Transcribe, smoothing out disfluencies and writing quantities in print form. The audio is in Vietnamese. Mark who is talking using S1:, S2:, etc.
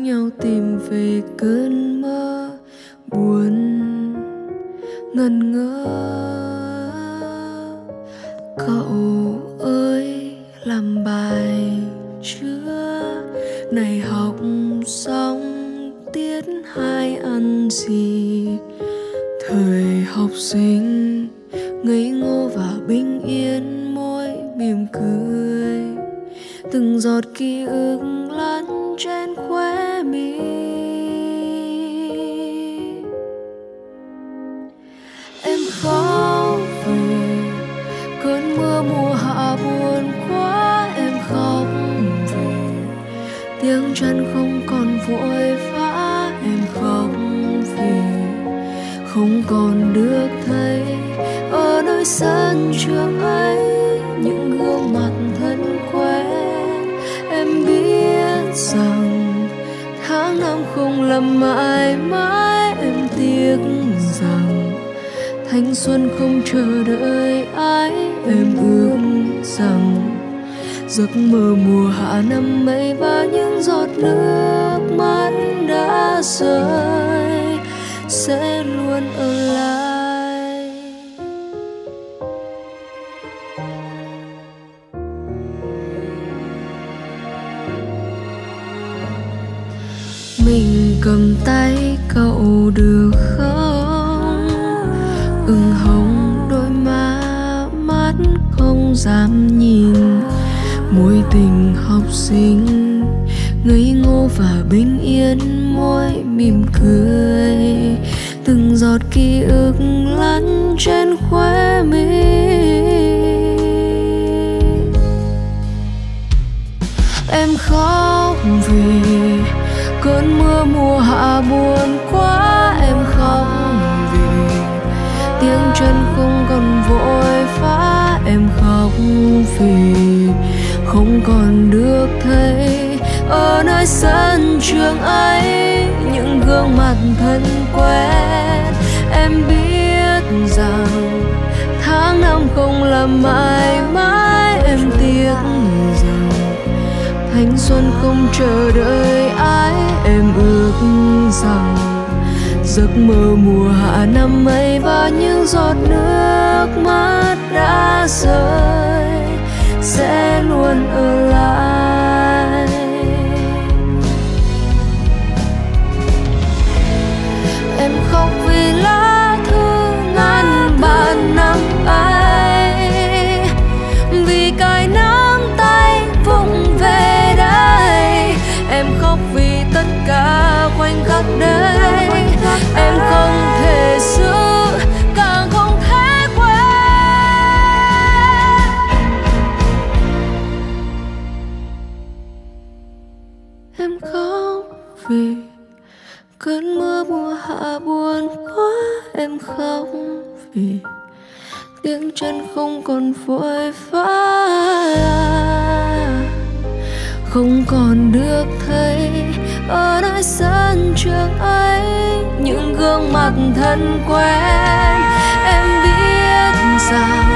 S1: nhau tìm về cơn mơ buồn ngẩn ngơ. Cậu ơi làm bài chưa, này học xong tiết 2 ăn gì? Thời học sinh ngây ngô và bình yên, môi mỉm cười, từng giọt ký ức lăn trên khóe mi. Em khóc vì cơn mưa mùa hạ buồn quá, em khóc vì tiếng chân không còn vội vã, em khóc vì không còn được thấy ở nơi sân trường ấy những gương mặt thân quen. Em biết rằng tháng năm không làm mãi mãi, em tiếc rằng thanh xuân không chờ đợi ai. Em ước rằng giấc mơ mùa hạ năm ấy và những giọt nước mắt đã rơi sẽ luôn ở lại. Mình cầm tay cậu được không? Ửng hồng đôi má, mắt không dám nhìn, mối tình học sinh ngây ngô và bình yên, môi mỉm cười, từng giọt ký ức lăn trên khóe mi. Em khóc vì cơn mưa mùa hạ buồn quá, em khóc vì tiếng chân không còn vội vã, em khóc vì không còn được thấy ở nơi sân trường ấy những gương mặt thân quen. Em biết rằng tháng năm không làm mãi mãi, em tiếc rằng thanh xuân không chờ đợi ai. Em ước rằng giấc mơ mùa hạ năm ấy và những giọt nước mắt đã rơi sẽ luôn ở lại. Em khóc vì lá thư ngàn vạn năm ấy, vì cái nắm tay vụng về đây. Em khóc vì tất cả khoảnh khắc đấy, em không thể giữ, càng không thể quên. Em khóc vì cơn mưa mùa hạ buồn quá, em khóc vì tiếng chân không còn vội vã, không còn được thấy ở nơi sân trường ấy những gương mặt thân quen. Em biết rằng